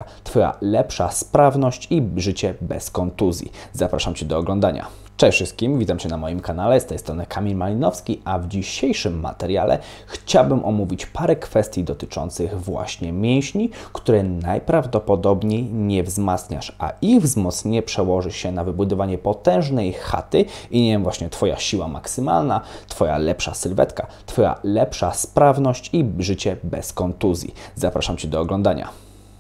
Twoja lepsza sprawność i życie bez kontuzji. Zapraszam Cię do oglądania. Cześć wszystkim, witam Cię na moim kanale, z tej strony Kamil Malinowski, a w dzisiejszym materiale chciałbym omówić parę kwestii dotyczących właśnie mięśni, które najprawdopodobniej nie wzmacniasz, a ich wzmocnienie przełoży się na wybudowanie potężnej chaty i nie wiem, właśnie Twoja siła maksymalna, Twoja lepsza sylwetka, Twoja lepsza sprawność i życie bez kontuzji. Zapraszam Cię do oglądania.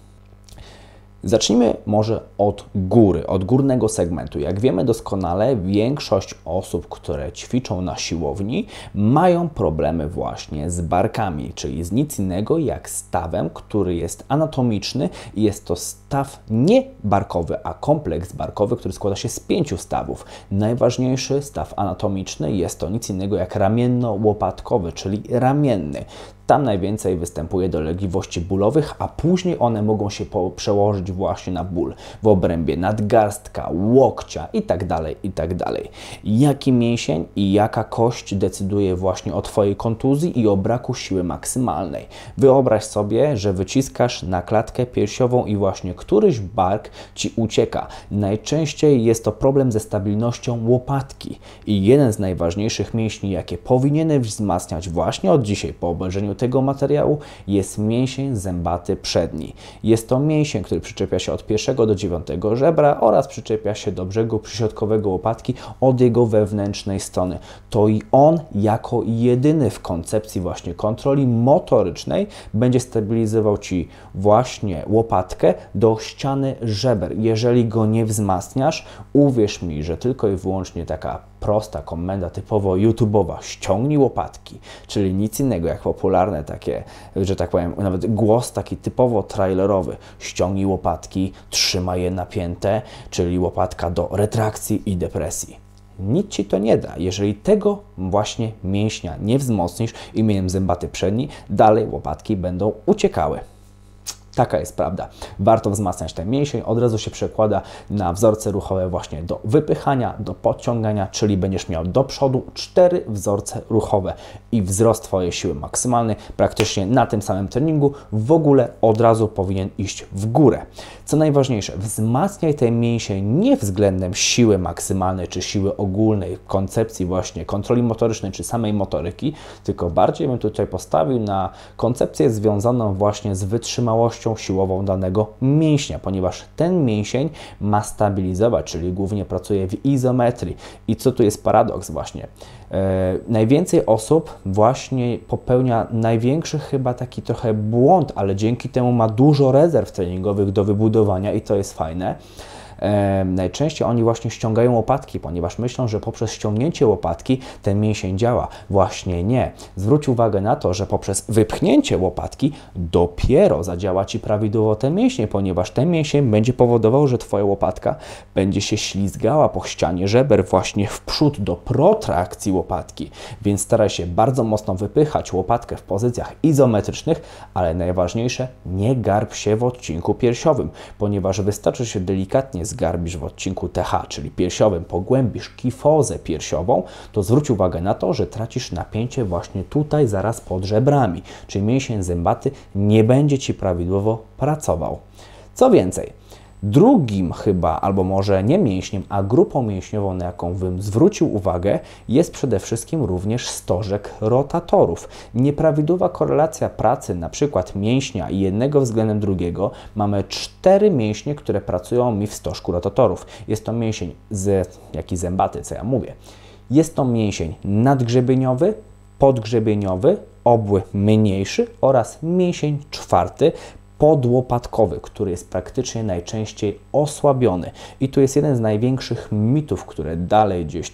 Zacznijmy może od góry, od górnego segmentu. Jak wiemy doskonale, większość osób, które ćwiczą na siłowni, mają problemy właśnie z barkami, czyli z nic innego jak stawem, który jest anatomiczny i jest to staw nie barkowy, a kompleks barkowy, który składa się z 5 stawów. Najważniejszy staw anatomiczny jest to nic innego jak ramienno-łopatkowy, czyli ramienny. Tam najwięcej występuje dolegliwości bólowych, a później one mogą się przełożyć właśnie na ból w obrębie nadgarstka, łokcia itd., itd. Jaki mięsień i jaka kość decyduje właśnie o Twojej kontuzji i o braku siły maksymalnej? Wyobraź sobie, że wyciskasz na klatkę piersiową i właśnie któryś bark Ci ucieka. Najczęściej jest to problem ze stabilnością łopatki i jeden z najważniejszych mięśni, jakie powinieneś wzmacniać właśnie od dzisiaj po obejrzeniu tego materiału, jest mięsień zębaty przedni. Jest to mięsień, który przyczepia się od 1 do 9 żebra oraz przyczepia się do brzegu przyśrodkowego łopatki od jego wewnętrznej strony. To i on jako jedyny w koncepcji właśnie kontroli motorycznej będzie stabilizował Ci właśnie łopatkę do ściany żeber. Jeżeli go nie wzmacniasz, uwierz mi, że tylko i wyłącznie taka prosta komenda typowo YouTube'owa, ściągnij łopatki, czyli nic innego jak popularne takie, że tak powiem, nawet głos taki typowo trailerowy, ściągnij łopatki, trzymaj je napięte, czyli łopatka do retrakcji i depresji. Nic Ci to nie da, jeżeli tego właśnie mięśnia nie wzmocnisz imieniem zębaty przedni, dalej łopatki będą uciekały. Taka jest prawda. Warto wzmacniać ten mięsień. Od razu się przekłada na wzorce ruchowe właśnie do wypychania, do podciągania, czyli będziesz miał do przodu 4 wzorce ruchowe i wzrost Twojej siły maksymalnej praktycznie na tym samym treningu w ogóle od razu powinien iść w górę. Co najważniejsze, wzmacniaj ten mięsień nie względem siły maksymalnej czy siły ogólnej, koncepcji właśnie kontroli motorycznej czy samej motoryki, tylko bardziej bym tutaj postawił na koncepcję związaną właśnie z wytrzymałością siłową danego mięśnia, ponieważ ten mięsień ma stabilizować, czyli głównie pracuje w izometrii. I co tu jest paradoks właśnie? Najwięcej osób właśnie popełnia największy chyba taki trochę błąd, ale dzięki temu ma dużo rezerw treningowych do wybudowania i to jest fajne. Najczęściej oni właśnie ściągają łopatki, ponieważ myślą, że poprzez ściągnięcie łopatki ten mięsień działa. Właśnie nie. Zwróć uwagę na to, że poprzez wypchnięcie łopatki dopiero zadziała Ci prawidłowo ten mięsień, ponieważ ten mięsień będzie powodował, że Twoja łopatka będzie się ślizgała po ścianie żeber właśnie w przód do protrakcji łopatki. Więc staraj się bardzo mocno wypychać łopatkę w pozycjach izometrycznych, ale najważniejsze, nie garb się w odcinku piersiowym, ponieważ wystarczy się delikatnie zgarbisz w odcinku TH, czyli piersiowym, pogłębisz kifozę piersiową, to zwróć uwagę na to, że tracisz napięcie właśnie tutaj, zaraz pod żebrami, czyli mięsień zębaty nie będzie Ci prawidłowo pracował. Co więcej, drugim chyba, albo może nie mięśniem, a grupą mięśniową, na jaką bym zwrócił uwagę, jest przede wszystkim również stożek rotatorów. Nieprawidłowa korelacja pracy na przykład mięśnia i jednego względem drugiego. Mamy 4 mięśnie, które pracują mi w stożku rotatorów. Jest to mięsień jak i zębaty, co ja mówię. Jest to mięsień nadgrzebieniowy, podgrzebieniowy, obły mniejszy oraz mięsień 4, podłopatkowy, który jest praktycznie najczęściej osłabiony. I tu jest jeden z największych mitów, które dalej gdzieś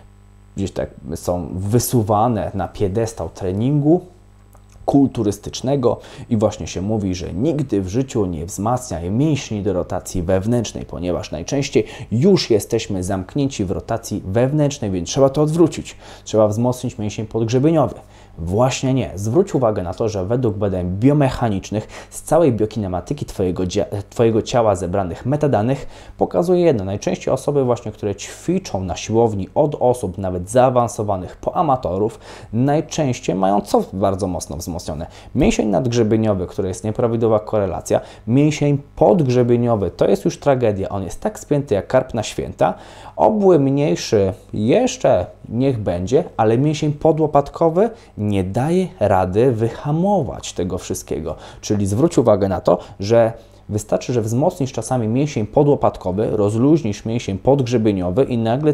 tak są wysuwane na piedestał treningu kulturystycznego i właśnie się mówi, że nigdy w życiu nie wzmacniaj mięśni do rotacji wewnętrznej, ponieważ najczęściej już jesteśmy zamknięci w rotacji wewnętrznej, więc trzeba to odwrócić. Trzeba wzmocnić mięsień podgrzebieniowy. Właśnie nie. Zwróć uwagę na to, że według badań biomechanicznych z całej biokinematyki Twojego ciała zebranych metadanych pokazuje jedno. Najczęściej osoby właśnie, które ćwiczą na siłowni od osób nawet zaawansowanych po amatorów, najczęściej mają co bardzo mocno wzmocnione? Mięsień nadgrzebieniowy, który jest nieprawidłowa korelacja, mięsień podgrzebieniowy, to jest już tragedia. On jest tak spięty jak karp na święta. Obły mniejszy jeszcze niech będzie, ale mięsień podłopatkowy nie daje rady wyhamować tego wszystkiego. Czyli zwróć uwagę na to, że wystarczy, że wzmocnisz czasami mięsień podłopatkowy, rozluźnisz mięsień podgrzebieniowy i nagle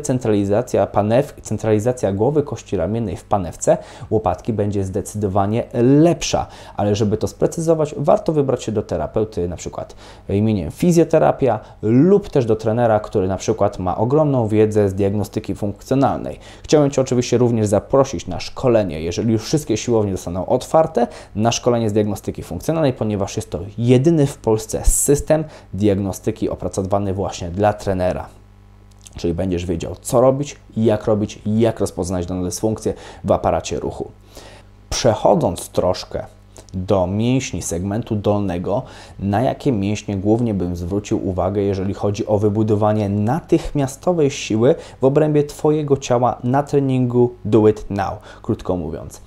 centralizacja głowy kości ramiennej w panewce łopatki będzie zdecydowanie lepsza. Ale żeby to sprecyzować, warto wybrać się do terapeuty, na przykład imieniem fizjoterapia lub też do trenera, który na przykład ma ogromną wiedzę z diagnostyki funkcjonalnej. Chciałem Cię oczywiście również zaprosić na szkolenie, jeżeli już wszystkie siłownie zostaną otwarte, na szkolenie z diagnostyki funkcjonalnej, ponieważ jest to jedyny w Polsce system diagnostyki opracowany właśnie dla trenera. Czyli będziesz wiedział, co robić, jak rozpoznać daną dysfunkcję w aparacie ruchu. Przechodząc troszkę do mięśni segmentu dolnego, na jakie mięśnie głównie bym zwrócił uwagę, jeżeli chodzi o wybudowanie natychmiastowej siły w obrębie Twojego ciała na treningu Do It Now, krótko mówiąc.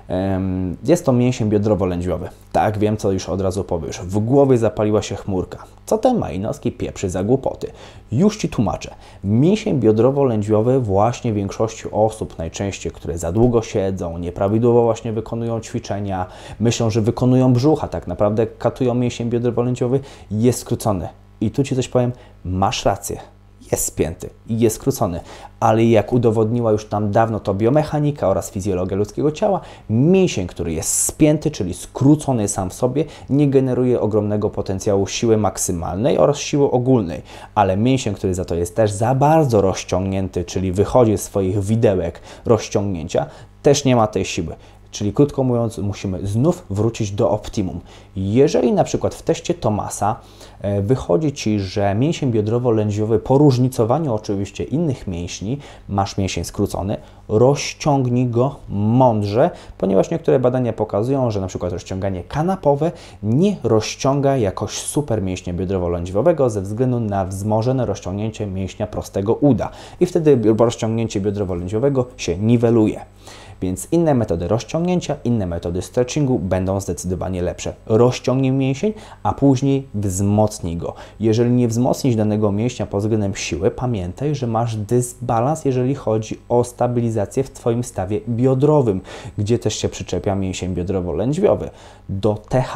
Jest to mięsień biodrowo-lędźwiowy. Tak, wiem, co już od razu powiesz. W głowie zapaliła się chmurka. Co ten Majnowski pieprzy za głupoty? Już Ci tłumaczę. Mięsień biodrowo-lędźwiowy właśnie większości osób, najczęściej, które za długo siedzą, nieprawidłowo właśnie wykonują ćwiczenia, myślą, że wykonują brzucha, tak naprawdę katują mięsień biodrowo-lędźwiowy, jest skrócony. I tu Ci coś powiem, masz rację. Jest spięty i jest skrócony, ale jak udowodniła już tam dawno to biomechanika oraz fizjologia ludzkiego ciała, mięsień, który jest spięty, czyli skrócony sam w sobie, nie generuje ogromnego potencjału siły maksymalnej oraz siły ogólnej, ale mięsień, który za to jest też za bardzo rozciągnięty, czyli wychodzi z swoich widełek rozciągnięcia, też nie ma tej siły. Czyli krótko mówiąc, musimy znów wrócić do optimum. Jeżeli na przykład w teście Thomasa wychodzi Ci, że mięsień biodrowo-lędźwiowy po różnicowaniu oczywiście innych mięśni, masz mięsień skrócony, rozciągnij go mądrze, ponieważ niektóre badania pokazują, że na przykład rozciąganie kanapowe nie rozciąga jakoś super mięśnia biodrowo-lędźwiowego ze względu na wzmożone rozciągnięcie mięśnia prostego uda i wtedy rozciągnięcie biodrowo-lędźwiowego się niweluje. Więc inne metody rozciągnięcia, inne metody stretchingu będą zdecydowanie lepsze. Rozciągnij mięsień, a później wzmocnij go. Jeżeli nie wzmocnisz danego mięśnia pod względem siły, pamiętaj, że masz dysbalans, jeżeli chodzi o stabilizację w Twoim stawie biodrowym, gdzie też się przyczepia mięsień biodrowo-lędźwiowy. Do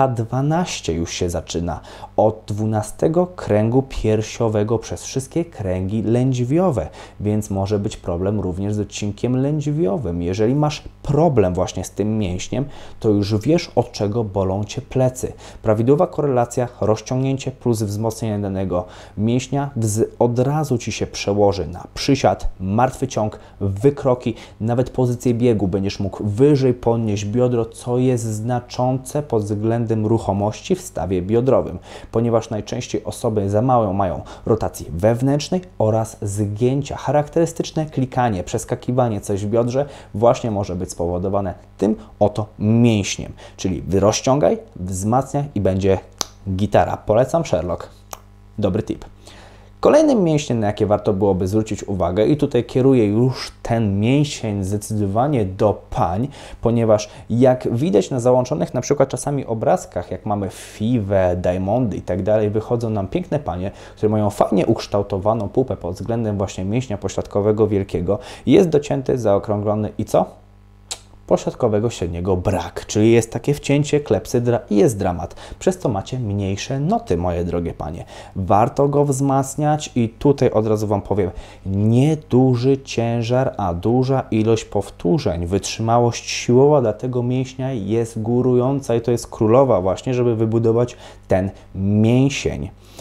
TH12 już się zaczyna. Od 12 kręgu piersiowego przez wszystkie kręgi lędźwiowe, więc może być problem również z odcinkiem lędźwiowym. Jeżeli masz problem właśnie z tym mięśniem, to już wiesz, od czego bolą Cię plecy. Prawidłowa korelacja, rozciągnięcie plus wzmocnienie danego mięśnia od razu Ci się przełoży na przysiad, martwy ciąg, wykroki, nawet pozycję biegu. Będziesz mógł wyżej podnieść biodro, co jest znaczące pod względem ruchomości w stawie biodrowym, ponieważ najczęściej osoby za mało mają rotacji wewnętrznej oraz zgięcia. Charakterystyczne klikanie, przeskakiwanie coś w biodrze właśnie może być spowodowane tym oto mięśniem. Czyli rozciągaj, wzmacniaj i będzie gitara. Polecam Sherlock. Dobry tip. Kolejnym mięśniem, na jakie warto byłoby zwrócić uwagę, i tutaj kieruję już ten mięsień zdecydowanie do pań, ponieważ jak widać na załączonych na przykład czasami obrazkach, jak mamy Fivę, Diamondy i tak dalej, wychodzą nam piękne panie, które mają fajnie ukształtowaną pupę pod względem właśnie mięśnia pośladkowego wielkiego, jest docięty, zaokrąglony i co? Pośladkowego średniego brak, czyli jest takie wcięcie, klepsydra i jest dramat. Przez to macie mniejsze noty, moje drogie panie. Warto go wzmacniać i tutaj od razu Wam powiem, nie duży ciężar, a duża ilość powtórzeń. Wytrzymałość siłowa dla tego mięśnia jest górująca i to jest królowa właśnie, żeby wybudować ten mięsień.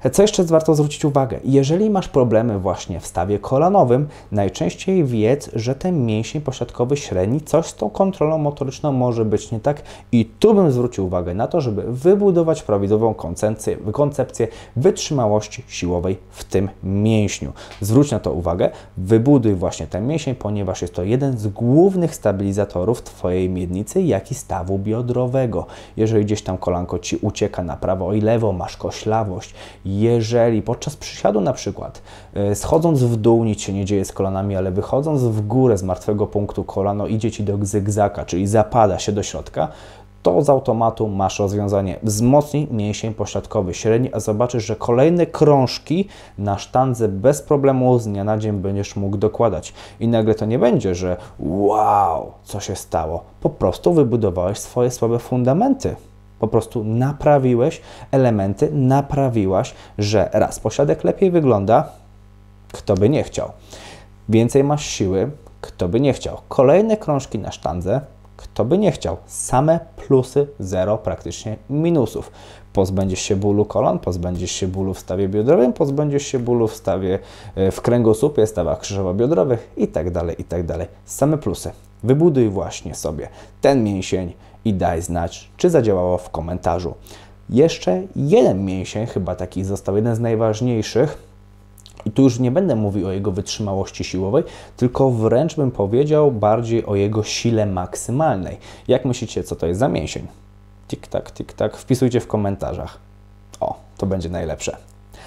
Co jeszcze warto zwrócić uwagę? Jeżeli masz problemy właśnie w stawie kolanowym, najczęściej wiedz, że ten mięsień pośladkowy średni, coś z tą kontrolą motoryczną może być nie tak i tu bym zwrócił uwagę na to, żeby wybudować prawidłową koncepcję wytrzymałości siłowej w tym mięśniu. Zwróć na to uwagę, wybuduj właśnie ten mięsień, ponieważ jest to jeden z głównych stabilizatorów Twojej miednicy, jak i stawu biodrowego. Jeżeli gdzieś tam kolanko Ci ucieka na prawo i lewo, masz koślawość, jeżeli podczas przysiadu na przykład, schodząc w dół nic się nie dzieje z kolanami, ale wychodząc w górę z martwego punktu kolano idzie Ci do zygzaka, czyli zapada się do środka, to z automatu masz rozwiązanie. Wzmocnij mięsień pośladkowy średni, a zobaczysz, że kolejne krążki na sztandze bez problemu z dnia na dzień będziesz mógł dokładać. I nagle to nie będzie, że wow, co się stało. Po prostu wybudowałeś swoje słabe fundamenty. Po prostu naprawiłeś elementy, naprawiłaś, że raz, pośladek lepiej wygląda, kto by nie chciał. Więcej masz siły, kto by nie chciał. Kolejne krążki na sztandze, kto by nie chciał. Same plusy, zero praktycznie minusów. Pozbędziesz się bólu kolan, pozbędziesz się bólu w stawie biodrowym, pozbędziesz się bólu w stawie w kręgosłupie, stawach krzyżowo-biodrowych i tak dalej, i tak dalej. Same plusy. Wybuduj właśnie sobie ten mięsień i daj znać, czy zadziałało w komentarzu. Jeszcze jeden mięsień, chyba taki został jeden z najważniejszych, i tu już nie będę mówił o jego wytrzymałości siłowej, tylko wręcz bym powiedział bardziej o jego sile maksymalnej. Jak myślicie, co to jest za mięsień? Tik-tak, wpisujcie w komentarzach. O, to będzie najlepsze.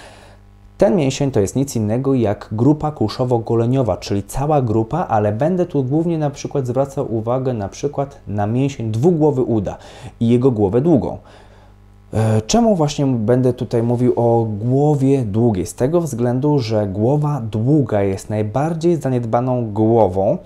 Ten mięsień to jest nic innego jak grupa kulszowo-goleniowa, czyli cała grupa, ale będę tu głównie na przykład zwracał uwagę na przykład na mięsień dwugłowy uda i jego głowę długą. Czemu właśnie będę tutaj mówił o głowie długiej? Z tego względu, że głowa długa jest najbardziej zaniedbaną głową,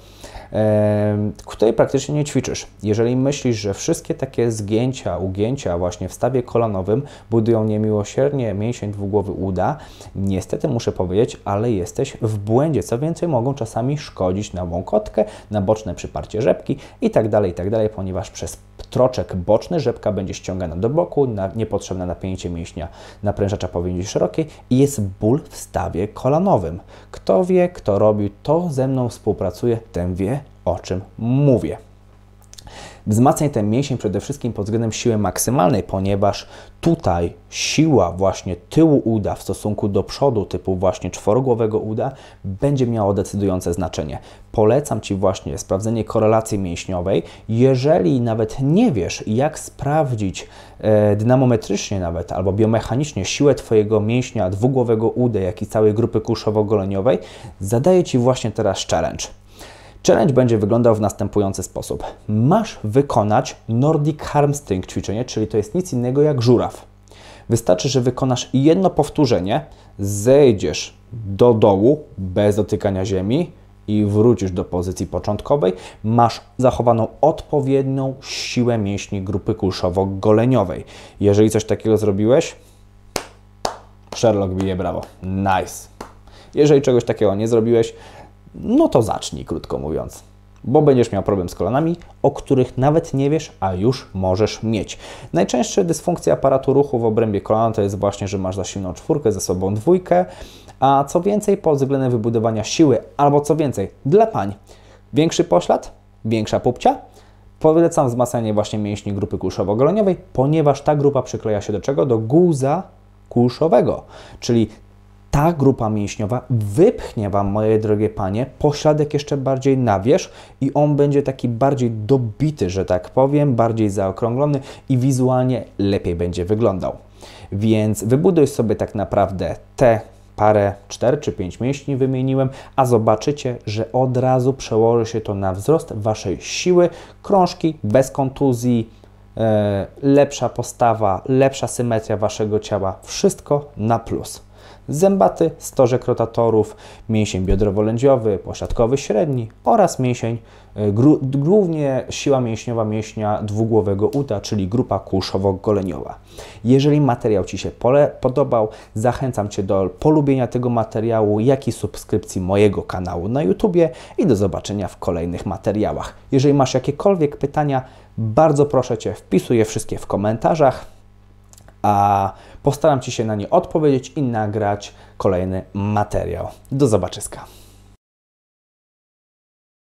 której praktycznie nie ćwiczysz. Jeżeli myślisz, że wszystkie takie zgięcia, ugięcia właśnie w stawie kolanowym budują niemiłosiernie mięsień dwugłowy uda, niestety muszę powiedzieć, ale jesteś w błędzie. Co więcej, mogą czasami szkodzić na łąkotkę, na boczne przyparcie rzepki i tak dalej, ponieważ przez troczek boczny rzepka będzie ściągana do boku, na niepotrzebne napięcie mięśnia naprężacza powięzi szerokiej i jest ból w stawie kolanowym. Kto wie, kto robił, to ze mną współpracuje, ten wie, o czym mówię. Wzmacniaj ten mięsień przede wszystkim pod względem siły maksymalnej, ponieważ tutaj siła właśnie tyłu uda w stosunku do przodu, typu właśnie czworogłowego uda, będzie miało decydujące znaczenie. Polecam Ci właśnie sprawdzenie korelacji mięśniowej. Jeżeli nawet nie wiesz, jak sprawdzić dynamometrycznie nawet, albo biomechanicznie siłę Twojego mięśnia dwugłowego uda, jak i całej grupy kulszowo-goleniowej, zadaję Ci właśnie teraz challenge. Challenge będzie wyglądał w następujący sposób. Masz wykonać Nordic Hamstring ćwiczenie, czyli to jest nic innego jak żuraw. Wystarczy, że wykonasz jedno powtórzenie, zejdziesz do dołu bez dotykania ziemi i wrócisz do pozycji początkowej. Masz zachowaną odpowiednią siłę mięśni grupy kulszowo-goleniowej. Jeżeli coś takiego zrobiłeś, Sherlock bije brawo. Nice. Jeżeli czegoś takiego nie zrobiłeś, no to zacznij, krótko mówiąc, bo będziesz miał problem z kolanami, o których nawet nie wiesz, a już możesz mieć. Najczęstsza dysfunkcja aparatu ruchu w obrębie kolana to jest właśnie, że masz za silną czwórkę, ze sobą dwójkę, a co więcej, pod względem wybudowania siły, albo co więcej, dla pań, większy poślad, większa pupcia, polecam wzmacnianie właśnie mięśni grupy kulszowo-goleniowej, ponieważ ta grupa przykleja się do czego? Do guza kulszowego, czyli ta grupa mięśniowa wypchnie Wam, moje drogie panie, pośladek jeszcze bardziej na wierzch i on będzie taki bardziej dobity, że tak powiem, bardziej zaokrąglony i wizualnie lepiej będzie wyglądał. Więc wybuduj sobie tak naprawdę te parę, 4 czy 5 mięśni wymieniłem, a zobaczycie, że od razu przełoży się to na wzrost Waszej siły, krążki bez kontuzji, lepsza postawa, lepsza symetria Waszego ciała, wszystko na plus. Zębaty, stożek rotatorów, mięsień biodrowo-lędźwiowy, pośladkowy średni oraz mięsień, głównie siła mięśniowa mięśnia dwugłowego uda, czyli grupa kulszowo-goleniowa. Jeżeli materiał Ci się podobał, zachęcam Cię do polubienia tego materiału, jak i subskrypcji mojego kanału na YouTubie i do zobaczenia w kolejnych materiałach. Jeżeli masz jakiekolwiek pytania, bardzo proszę Cię, wpisuj je wszystkie w komentarzach. a postaram Ci się na nie odpowiedzieć i nagrać kolejny materiał. Do zobaczyska.